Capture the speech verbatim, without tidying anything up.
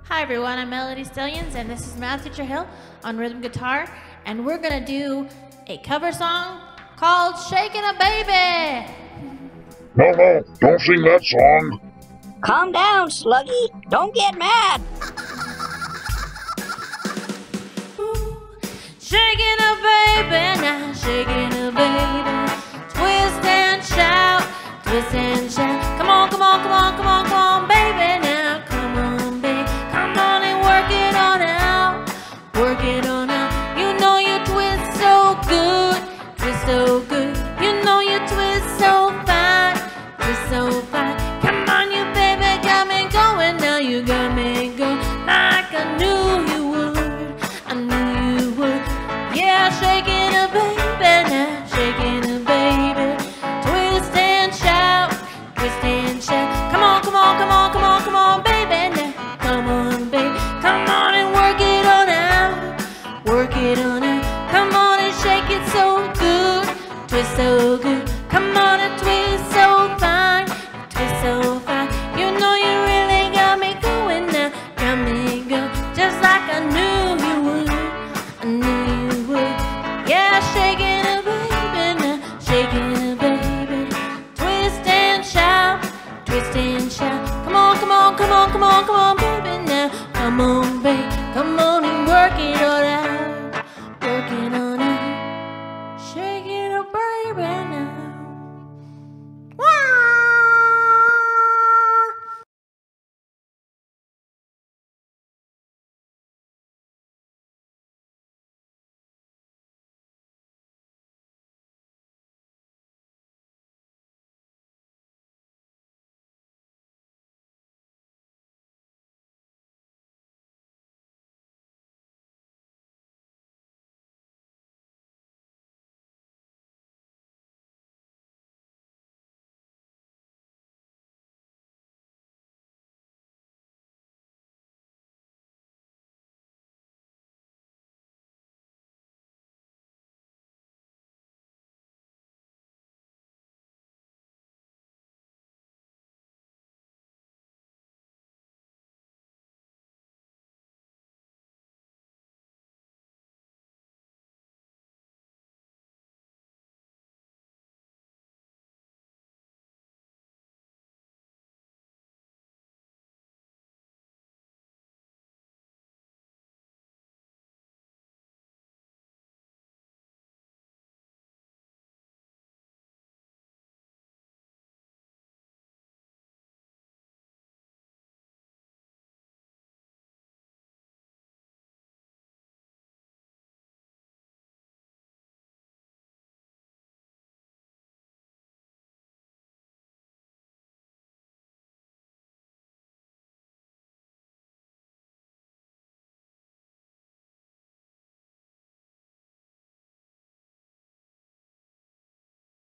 Hi everyone, I'm Melody Stallions and this is Math Teacher Hill on rhythm guitar, and we're gonna do a cover song called Shakin' a Baby. No, no, don't sing that song. Calm down, Sluggy. Don't get mad. Shaking a baby, now shaking a baby. Twist and shout, twist and shout. Come on, come on, come on, come on, come on, baby. Now come on, baby. Come on and work it on out. Work it on out. You know you twist so good, twist so good. You know you twist so fine, twist so fine. Come on, you baby, got me going. Now you got me going like I knew you would. I knew you would. Yeah, shaking a baby now, shaking a baby. Twist and shout, twist and shout. Come on, come on, come on, come on, come on, baby now. Come on, baby, come on and work it on out. Work it on out. Come on and shake it so good, twist so good. Come on and twist so fine, twist so fine. You know you really got me going now, got me going just like I knew you would. I knew you would. Yeah, shaking a baby now, shaking a baby. Twist and shout, twist and shout. Come on, come on, come on, come on, come on, baby now. Come on.